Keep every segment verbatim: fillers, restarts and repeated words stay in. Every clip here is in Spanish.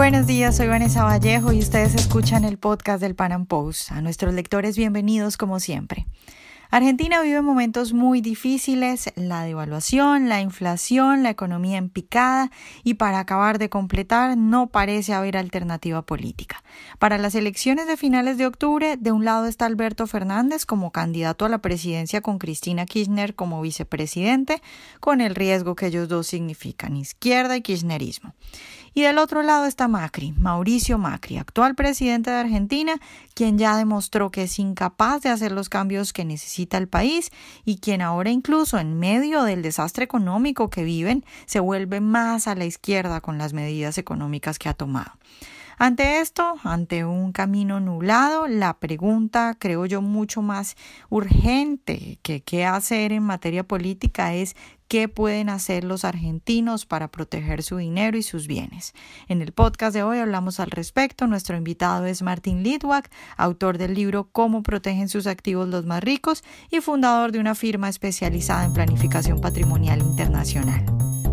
Buenos días, soy Vanessa Vallejo y ustedes escuchan el podcast del Pan Am Post. A nuestros lectores, bienvenidos como siempre. Argentina vive momentos muy difíciles, la devaluación, la inflación, la economía en picada y para acabar de completar no parece haber alternativa política. Para las elecciones de finales de octubre, de un lado está Alberto Fernández como candidato a la presidencia con Cristina Kirchner como vicepresidente, con el riesgo que ellos dos significan, izquierda y kirchnerismo. Y del otro lado está Macri, Mauricio Macri, actual presidente de Argentina, quien ya demostró que es incapaz de hacer los cambios que necesita el país y quien ahora incluso en medio del desastre económico que viven se vuelve más a la izquierda con las medidas económicas que ha tomado. Ante esto, ante un camino nublado, la pregunta, creo yo, mucho más urgente que qué hacer en materia política es qué pueden hacer los argentinos para proteger su dinero y sus bienes. En el podcast de hoy hablamos al respecto. Nuestro invitado es Martín Litvak, autor del libro Cómo protegen sus activos los más ricos y fundador de una firma especializada en planificación patrimonial internacional.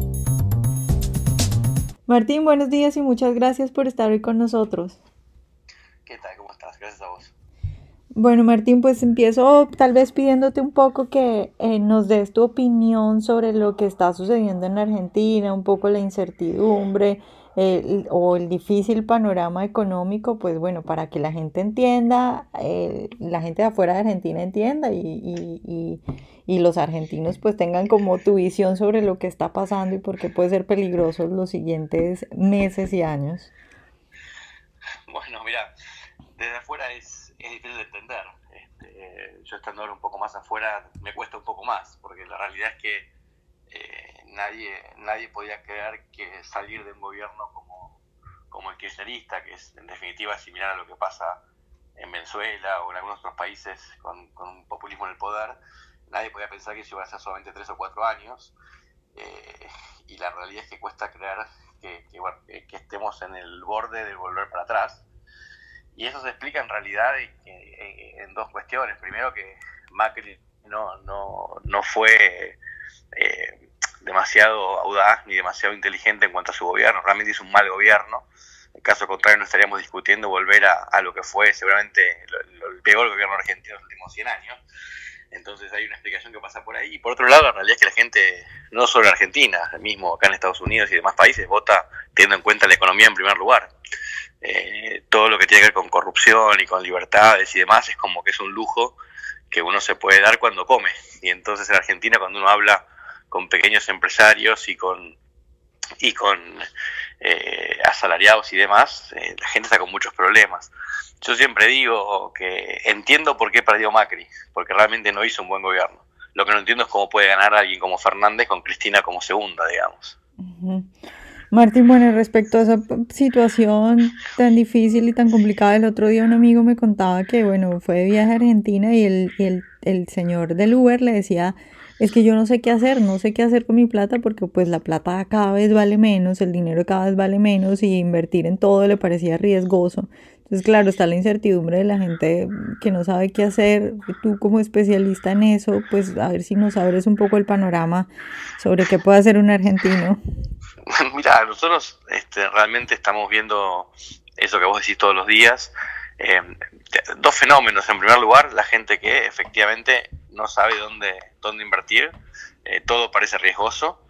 Martín, buenos días y muchas gracias por estar hoy con nosotros. ¿Qué tal? ¿Cómo estás? Gracias a vos. Bueno, Martín, pues empiezo tal vez pidiéndote un poco que eh, nos des tu opinión sobre lo que está sucediendo en Argentina, un poco la incertidumbre eh, o el difícil panorama económico, pues bueno, para que la gente entienda, eh, la gente de afuera de Argentina entienda y, y, y, y los argentinos pues tengan como tu visión sobre lo que está pasando y por qué puede ser peligroso los siguientes meses y años. Bueno, mira, desde afuera es, es difícil de entender. Este, yo estando ahora un poco más afuera me cuesta un poco más, porque la realidad es que eh, nadie nadie podía creer que salir de un gobierno como, como el kirchnerista, que es en definitiva similar a lo que pasa en Venezuela o en algunos otros países con, con un populismo en el poder, nadie podía pensar que eso iba a ser solamente tres o cuatro años, eh, y la realidad es que cuesta creer que, que, bueno, que, que estemos en el borde de volver para atrás. Y eso se explica en realidad en, en, en dos cuestiones. Primero, que Macri no, no, no fue eh, demasiado audaz ni demasiado inteligente en cuanto a su gobierno. Realmente hizo un mal gobierno. En caso contrario, no estaríamos discutiendo volver a, a lo que fue seguramente lo, lo, el peor gobierno argentino de los últimos cien años. Entonces hay una explicación que pasa por ahí. Y por otro lado, la realidad es que la gente, no solo en Argentina, mismo acá en Estados Unidos y demás países, vota teniendo en cuenta la economía en primer lugar. Eh, todo lo que tiene que ver con corrupción y con libertades y demás es como que es un lujo que uno se puede dar cuando come. Y entonces en Argentina, cuando uno habla con pequeños empresarios y con y con eh, asalariados y demás, eh, la gente está con muchos problemas. Yo siempre digo que entiendo por qué perdió Macri, porque realmente no hizo un buen gobierno. Lo que no entiendo es cómo puede ganar a alguien como Fernández con Cristina como segunda, digamos. Uh-huh. Martín, bueno, respecto a esa situación tan difícil y tan complicada, el otro día un amigo me contaba que, bueno, fue de viaje a Argentina y el, y el, el señor del Uber le decía, es que yo no sé qué hacer, no sé qué hacer con mi plata porque pues la plata cada vez vale menos, el dinero cada vez vale menos y invertir en todo le parecía riesgoso. Entonces, claro, está la incertidumbre de la gente que no sabe qué hacer. Tú como especialista en eso, pues a ver si nos abres un poco el panorama sobre qué puede hacer un argentino. Mira, nosotros este, realmente estamos viendo eso que vos decís todos los días. Eh, dos fenómenos. En primer lugar, la gente que efectivamente no sabe dónde, dónde invertir. Eh, todo parece riesgoso.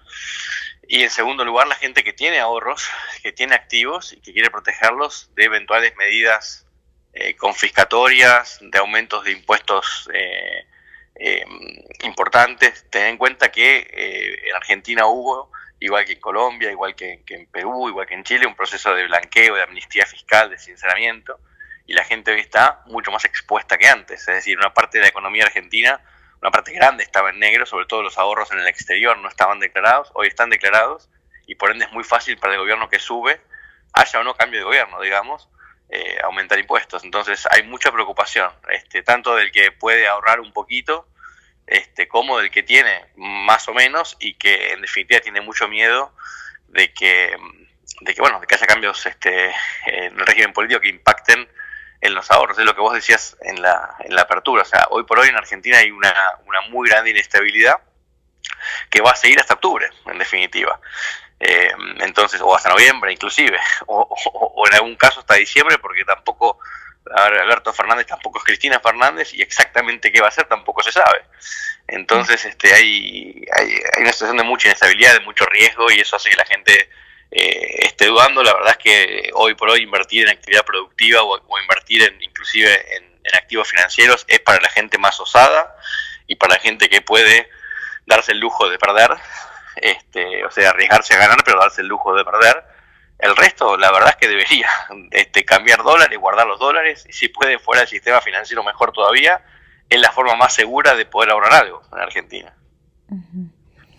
Y en segundo lugar, la gente que tiene ahorros, que tiene activos y que quiere protegerlos de eventuales medidas eh, confiscatorias, de aumentos de impuestos eh, eh, importantes. Ten en cuenta que eh, en Argentina hubo, igual que en Colombia, igual que, que en Perú, igual que en Chile, un proceso de blanqueo, de amnistía fiscal, de sinceramiento, y la gente hoy está mucho más expuesta que antes. Es decir, una parte de la economía argentina, una parte grande estaba en negro, sobre todo los ahorros en el exterior no estaban declarados, hoy están declarados, y por ende es muy fácil para el gobierno que sube, haya o no cambio de gobierno, digamos, eh, aumentar impuestos. Entonces hay mucha preocupación, este, tanto del que puede ahorrar un poquito, este, como del que tiene más o menos y que en definitiva tiene mucho miedo de que, de que bueno, de que haya cambios este, en el régimen político que impacten en los ahorros. Es lo que vos decías en la, en la apertura. O sea, hoy por hoy en Argentina hay una, una muy grande inestabilidad que va a seguir hasta octubre, en definitiva. Eh, entonces, o hasta noviembre inclusive, o, o, o en algún caso hasta diciembre, porque tampoco, a ver, Alberto Fernández tampoco es Cristina Fernández, y exactamente qué va a hacer tampoco se sabe. Entonces este, hay, hay, hay una situación de mucha inestabilidad, de mucho riesgo, y eso hace que la gente eh, esté dudando. La verdad es que hoy por hoy invertir en actividad productiva o, o invertir en, inclusive en, en activos financieros es para la gente más osada y para la gente que puede darse el lujo de perder, este, o sea, arriesgarse a ganar, pero darse el lujo de perder. El resto, la verdad es que debería este, cambiar dólares, guardar los dólares, y si puede fuera del sistema financiero mejor todavía. Es la forma más segura de poder ahorrar algo en Argentina. Uh-huh.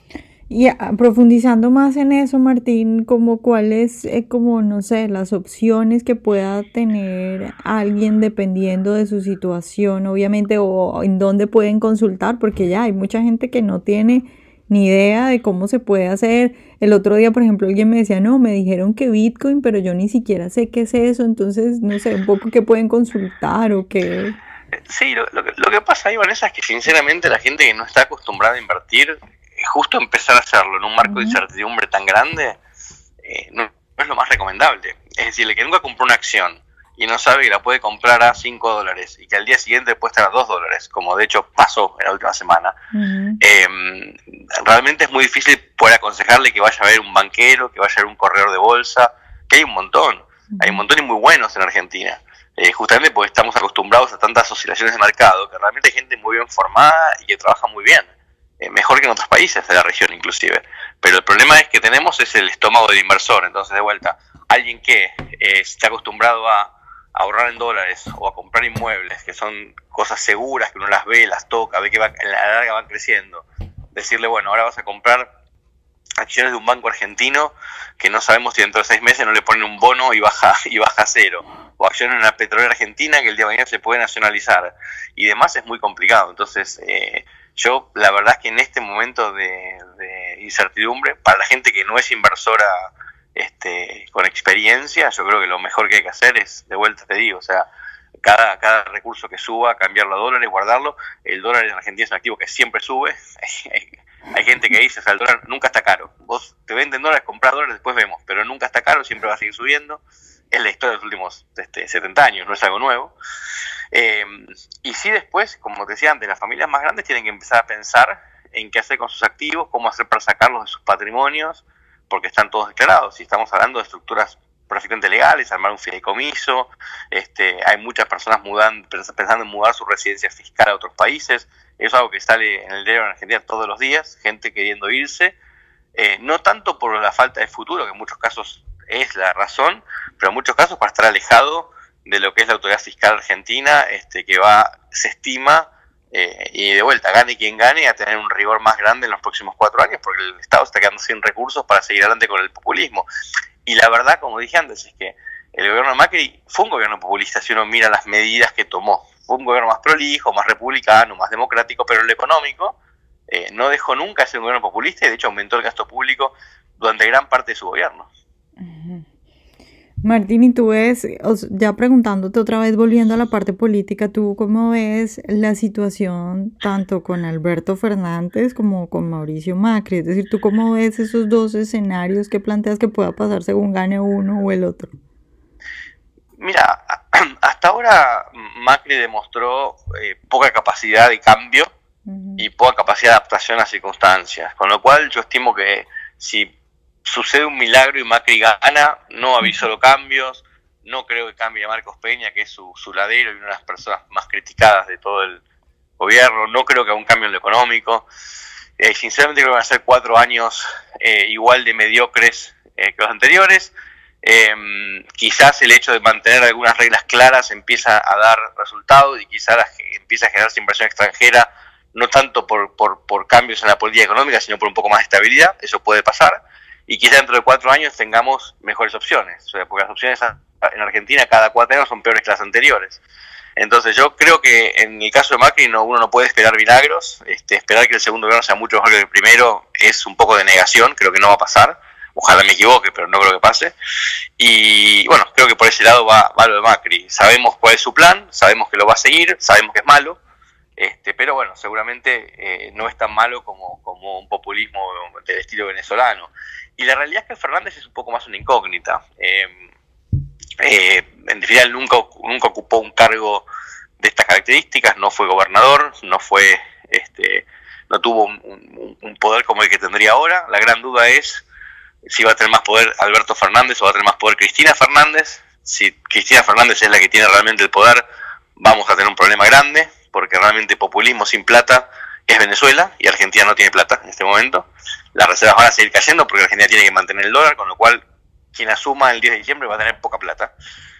Y uh, profundizando más en eso, Martín, como cuáles, eh, como no sé, las opciones que pueda tener alguien dependiendo de su situación, obviamente, o en dónde pueden consultar, porque ya hay mucha gente que no tiene ni idea de cómo se puede hacer. El otro día, por ejemplo, alguien me decía, no, me dijeron que Bitcoin, pero yo ni siquiera sé qué es eso, entonces, no sé, un poco qué pueden consultar o qué... Sí, lo, lo, que, lo que pasa ahí, Vanessa, es que sinceramente la gente que no está acostumbrada a invertir, justo empezar a hacerlo en un marco uh-huh. de incertidumbre tan grande, eh, no, no es lo más recomendable. Es decir, el que nunca compró una acción y no sabe que la puede comprar a cinco dólares y que al día siguiente puede estar a dos dólares, como de hecho pasó en la última semana, uh-huh. eh, realmente es muy difícil poder aconsejarle que vaya a ver un banquero, que vaya a ver un corredor de bolsa, que hay un montón, uh-huh. hay un montón y muy buenos en Argentina. Eh, justamente porque estamos acostumbrados a tantas oscilaciones de mercado, que realmente hay gente muy bien formada y que trabaja muy bien, eh, mejor que en otros países de la región inclusive. Pero el problema es que tenemos es el estómago del inversor. Entonces, de vuelta, alguien que eh, está acostumbrado a, a ahorrar en dólares o a comprar inmuebles, que son cosas seguras, que uno las ve, las toca, ve que va, en la larga van creciendo, decirle, bueno, ahora vas a comprar acciones de un banco argentino que no sabemos si dentro de seis meses no le ponen un bono y baja y baja a cero, o acciones en una petrolera argentina que el día de mañana se puede nacionalizar y demás, es muy complicado. Entonces eh, yo la verdad es que en este momento de, de incertidumbre, para la gente que no es inversora este, con experiencia, yo creo que lo mejor que hay que hacer es, de vuelta te digo, o sea, cada, cada recurso que suba, cambiarlo a dólares, guardarlo. El dólar en Argentina es un activo que siempre sube. Hay gente que dice, o sea, el dólar nunca está caro. Vos te venden dólares, compras dólares, después vemos, pero nunca está caro, siempre va a seguir subiendo. Es la historia de los últimos este, setenta años, no es algo nuevo. Eh, y sí, después, como te decía antes, las familias más grandes tienen que empezar a pensar en qué hacer con sus activos, cómo hacer para sacarlos de sus patrimonios, porque están todos declarados. Si estamos hablando de estructuras perfectamente legales, armar un fideicomiso, este, hay muchas personas mudan, pensando en mudar su residencia fiscal a otros países. Es algo que sale en el diario en Argentina todos los días, gente queriendo irse, eh, no tanto por la falta de futuro, que en muchos casos es la razón, pero en muchos casos para estar alejado de lo que es la autoridad fiscal argentina, este, que va, se estima, eh, y de vuelta, gane quien gane, a tener un rigor más grande en los próximos cuatro años, porque el Estado está quedando sin recursos para seguir adelante con el populismo. Y la verdad, como dije antes, es que el gobierno de Macri fue un gobierno populista, si uno mira las medidas que tomó. Fue un gobierno más prolijo, más republicano, más democrático, pero en lo económico eh, no dejó nunca de ser un gobierno populista y de hecho aumentó el gasto público durante gran parte de su gobierno. Uh-huh. Martín, y tú ves, ya preguntándote otra vez, volviendo a la parte política, ¿tú cómo ves la situación tanto con Alberto Fernández como con Mauricio Macri? Es decir, ¿tú cómo ves esos dos escenarios que planteas que pueda pasar según gane uno o el otro? Mira, hasta ahora Macri demostró eh, poca capacidad de cambio uh-huh. y poca capacidad de adaptación a las circunstancias, con lo cual yo estimo que si sucede un milagro y Macri gana, no avisó los cambios, no creo que cambie a Marcos Peña, que es su, su ladero y una de las personas más criticadas de todo el gobierno, no creo que haga un cambio en lo económico, eh, sinceramente creo que van a ser cuatro años eh, igual de mediocres eh, que los anteriores. Eh, quizás el hecho de mantener algunas reglas claras empieza a dar resultados y quizás empieza a generarse inversión extranjera, no tanto por, por, por cambios en la política económica, sino por un poco más de estabilidad. Eso puede pasar. Y quizá dentro de cuatro años tengamos mejores opciones, o sea, porque las opciones en Argentina cada cuatro años son peores que las anteriores. Entonces yo creo que en el caso de Macri no, uno no puede esperar milagros, este, esperar que el segundo gobierno sea mucho mejor que el primero es un poco de negación, creo que no va a pasar, ojalá me equivoque, pero no creo que pase. Y bueno, creo que por ese lado va, va lo de Macri, sabemos cuál es su plan, sabemos que lo va a seguir, sabemos que es malo, este, pero bueno, seguramente eh, no es tan malo como, como un populismo del estilo venezolano. y la realidad es que Fernández es un poco más una incógnita. Eh, eh, en definitiva, él nunca, nunca ocupó un cargo de estas características, no fue gobernador, no fue este, no tuvo un, un, un poder como el que tendría ahora. La gran duda es si va a tener más poder Alberto Fernández o va a tener más poder Cristina Fernández. Si Cristina Fernández es la que tiene realmente el poder, vamos a tener un problema grande, porque realmente populismo sin plata es Venezuela, y Argentina no tiene plata en este momento. Las reservas van a seguir cayendo porque Argentina tiene que mantener el dólar, con lo cual quien asuma el diez de diciembre va a tener poca plata.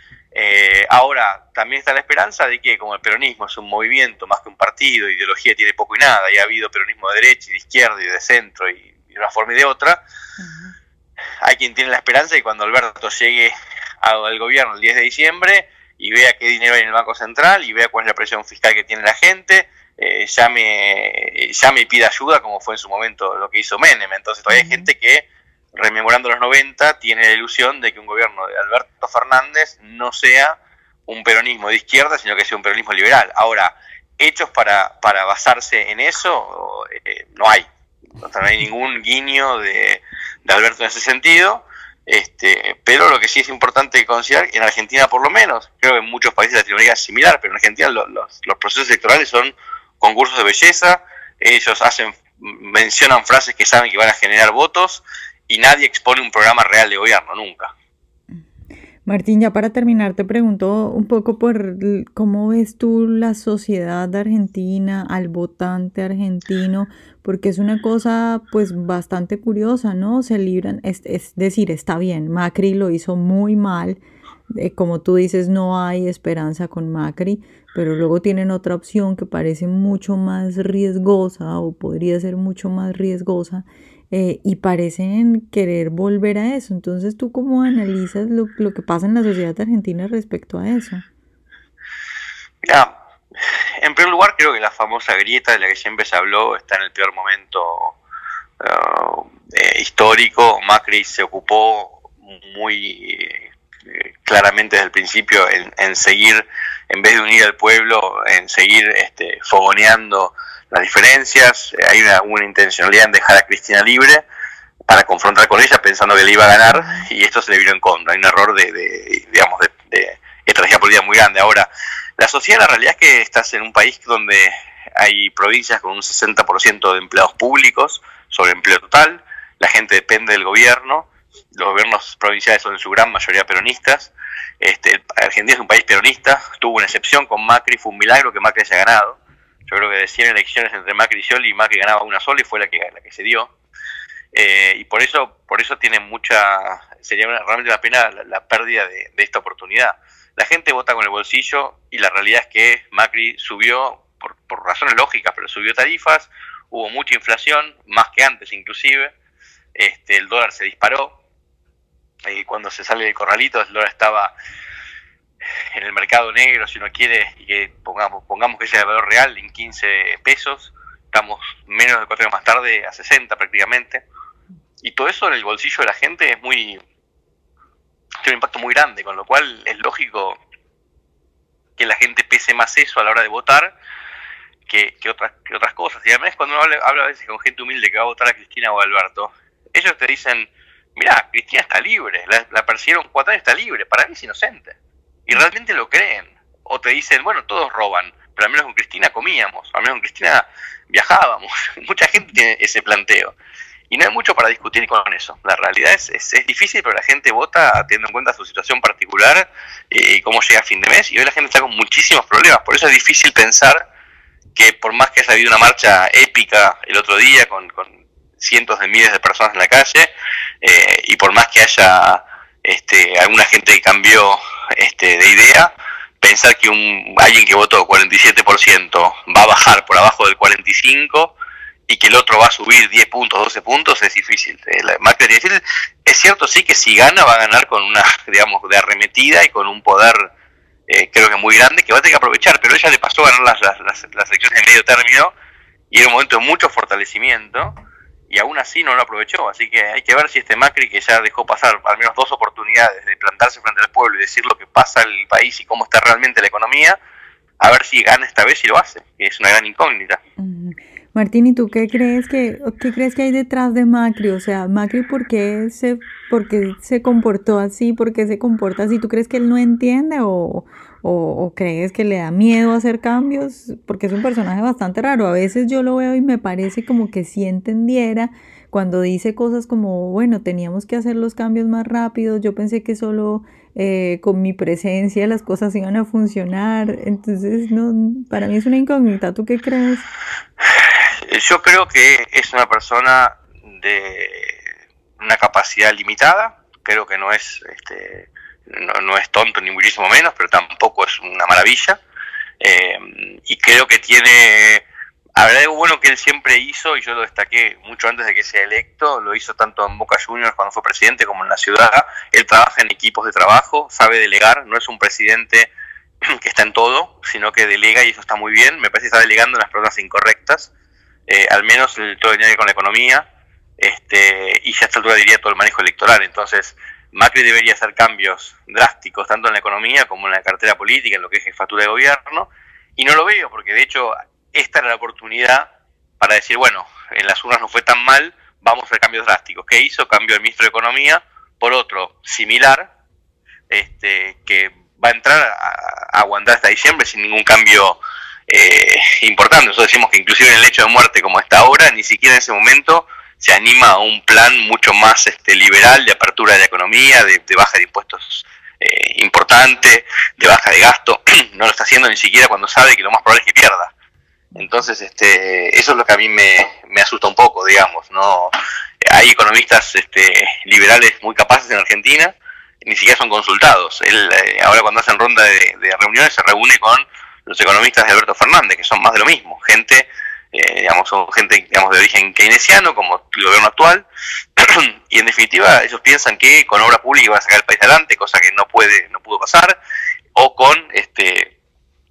Eh, ahora, también está la esperanza de que, como el peronismo es un movimiento más que un partido, ideología tiene poco y nada, y ha habido peronismo de derecha y de izquierda y de centro, y de una forma y de otra, uh-huh. Hay quien tiene la esperanza de que cuando Alberto llegue al gobierno el diez de diciembre y vea qué dinero hay en el Banco Central y vea cuál es la presión fiscal que tiene la gente, eh, llame, llame y pida ayuda, como fue en su momento lo que hizo Menem. Entonces todavía hay gente que, rememorando los noventa, tiene la ilusión de que un gobierno de Alberto Fernández no sea un peronismo de izquierda, sino que sea un peronismo liberal. Ahora, hechos para, para basarse en eso eh, no hay. No hay ningún guiño de, de Alberto en ese sentido. Este, pero lo que sí es importante considerar, en Argentina por lo menos, creo que en muchos países de Latinoamérica es similar, pero en Argentina lo, los, los procesos electorales son concursos de belleza. Ellos hacen, mencionan frases que saben que van a generar votos, y nadie expone un programa real de gobierno, nunca. Martín, ya para terminar te pregunto un poco por cómo ves tú la sociedad argentina, al votante argentino, porque es una cosa pues bastante curiosa, ¿no? Se libran, es, es decir, está bien, Macri lo hizo muy mal, eh, como tú dices, no hay esperanza con Macri, pero luego tienen otra opción que parece mucho más riesgosa o podría ser mucho más riesgosa, eh, y parecen querer volver a eso. Entonces, ¿tú cómo analizas lo, lo que pasa en la sociedad argentina respecto a eso? Mira, en primer lugar, creo que la famosa grieta de la que siempre se habló está en el peor momento uh, eh, histórico. Macri se ocupó muy eh, claramente desde el principio en, en seguir, en vez de unir al pueblo, en seguir este, fogoneando las diferencias. Hay una, una intencionalidad en dejar a Cristina libre para confrontar con ella pensando que le iba a ganar, y esto se le vino en contra. Hay un error de, de digamos, de, de estrategia política muy grande. Ahora, la sociedad, la realidad es que estás en un país donde hay provincias con un sesenta por ciento de empleados públicos sobre empleo total. La gente depende del gobierno. Los gobiernos provinciales son en su gran mayoría peronistas. Este, Argentina es un país peronista. Tuvo una excepción con Macri, fue un milagro que Macri haya ganado. Yo creo que de cien elecciones entre Macri y Scioli, Macri ganaba una sola y fue la que, la que se dio. Eh, y por eso por eso tiene mucha, sería una, realmente una pena la, la pérdida de, de esta oportunidad. La gente vota con el bolsillo, y la realidad es que Macri subió, por, por razones lógicas, pero subió tarifas, hubo mucha inflación, más que antes inclusive, este, el dólar se disparó, y cuando se sale del corralito el dólar estaba en el mercado negro, si uno quiere, y que pongamos, pongamos que sea el valor real en quince pesos, estamos menos de cuatro años más tarde a sesenta prácticamente, y todo eso en el bolsillo de la gente es muy, tiene un impacto muy grande, con lo cual es lógico que la gente pese más eso a la hora de votar que, que, otras, que otras cosas. Y además, cuando uno habla, habla a veces con gente humilde que va a votar a Cristina o a Alberto, ellos te dicen, mirá, Cristina está libre, la, la persiguieron cuatro años, está libre, para mí es inocente. Y realmente lo creen. O te dicen, bueno, todos roban, pero al menos con Cristina comíamos, al menos con Cristina viajábamos. Mucha gente tiene ese planteo. Y no hay mucho para discutir con eso. La realidad es, es, es difícil, pero la gente vota teniendo en cuenta su situación particular y eh, cómo llega a fin de mes. Y hoy la gente está con muchísimos problemas. Por eso es difícil pensar que, por más que haya habido una marcha épica el otro día con, con cientos de miles de personas en la calle, eh, y por más que haya este, alguna gente que cambió este, de idea, pensar que un alguien que votó cuarenta y siete por ciento va a bajar por abajo del cuarenta y cinco por ciento y que el otro va a subir diez puntos, doce puntos, es difícil. Macri es difícil. Es cierto, sí, que si gana va a ganar con una, digamos, de arremetida y con un poder, eh, creo que muy grande, que va a tener que aprovechar, pero ella le pasó a ganar las, las, las elecciones de medio término y era un momento de mucho fortalecimiento, y aún así no lo aprovechó. Así que hay que ver si este Macri, que ya dejó pasar al menos dos oportunidades de plantarse frente al pueblo y decir lo que pasa en el país y cómo está realmente la economía, a ver si gana esta vez y lo hace, que es una gran incógnita. Mm. Martín, ¿y tú qué crees que, qué crees que hay detrás de Macri? O sea, Macri, ¿por qué se, por qué se comportó así? ¿Por qué se comporta así? ¿Tú crees que él no entiende o, o, o crees que le da miedo hacer cambios? Porque es un personaje bastante raro. A veces yo lo veo y me parece como que sí entendiera cuando dice cosas como, bueno, teníamos que hacer los cambios más rápidos. Yo pensé que solo eh, con mi presencia las cosas iban a funcionar. Entonces, no, para mí es una incógnita. ¿Tú qué crees? Yo creo que es una persona de una capacidad limitada, creo que no es este, no, no es tonto ni muchísimo menos, pero tampoco es una maravilla, eh, y creo que tiene, habrá algo bueno que él siempre hizo, y yo lo destaqué mucho antes de que sea electo, lo hizo tanto en Boca Juniors cuando fue presidente como en la ciudad. Él trabaja en equipos de trabajo, sabe delegar, no es un presidente que está en todo, sino que delega, y eso está muy bien. Me parece que está delegando en las personas incorrectas, eh, al menos el, todo el dinero con la economía, este, y ya a esta altura diría todo el manejo electoral. Entonces Macri debería hacer cambios drásticos tanto en la economía como en la cartera política, en lo que es jefatura de gobierno, y no lo veo, porque de hecho esta era la oportunidad para decir, bueno, en las urnas no fue tan mal, vamos a hacer cambios drásticos. ¿Qué hizo? Cambio del ministro de Economía por otro similar, este, que va a entrar a, a aguantar hasta diciembre sin ningún cambio eh, importante. Nosotros decimos que inclusive en el hecho de muerte como está ahora, ni siquiera en ese momento se anima a un plan mucho más este, liberal de apertura de la economía, de, de baja de impuestos eh, importante, de baja de gasto. No lo está haciendo ni siquiera cuando sabe que lo más probable es que pierda. Entonces, este, eso es lo que a mí me, me asusta un poco, digamos, ¿no? Hay economistas este, liberales muy capaces en Argentina, ni siquiera son consultados. Él, eh, ahora cuando hacen ronda de, de reuniones, se reúne con los economistas de Alberto Fernández, que son más de lo mismo, gente, eh, digamos, son gente, digamos, de origen keynesiano, como el gobierno actual, y en definitiva ellos piensan que con obra pública va a sacar el país adelante, cosa que no puede, no pudo pasar, o con este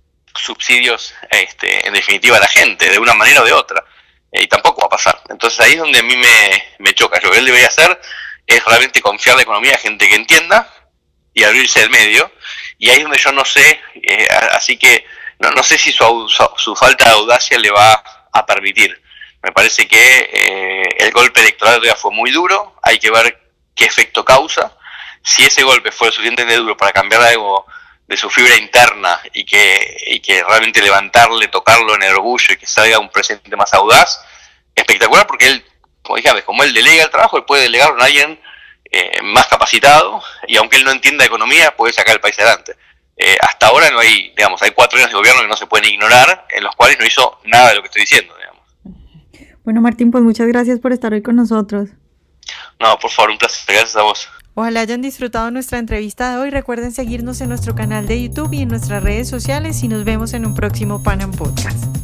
subsidios, este, en definitiva, a la gente, de una manera o de otra, eh, y tampoco va a pasar. Entonces ahí es donde a mí me, me choca. Lo que él debería hacer es realmente confiar la economía a gente que entienda y abrirse el medio, y ahí es donde yo no sé, eh, así que no, no sé si su, su, su falta de audacia le va a permitir. Me parece que eh, el golpe electoral ya fue muy duro, hay que ver qué efecto causa. Si ese golpe fue lo suficientemente duro para cambiar algo de su fibra interna y que, y que realmente levantarle, tocarlo en el orgullo y que salga un presidente más audaz, espectacular, porque él, como dije antes, como él delega el trabajo, él puede delegarlo a alguien eh, más capacitado, y aunque él no entienda economía, puede sacar el país adelante. Eh, hasta ahora no hay, digamos, hay cuatro años de gobierno que no se pueden ignorar, en los cuales no hizo nada de lo que estoy diciendo, digamos. Bueno, Martín, pues muchas gracias por estar hoy con nosotros. No, por favor, un placer, gracias a vos. Ojalá hayan disfrutado nuestra entrevista de hoy. Recuerden seguirnos en nuestro canal de YouTube y en nuestras redes sociales, y nos vemos en un próximo Panam Podcast.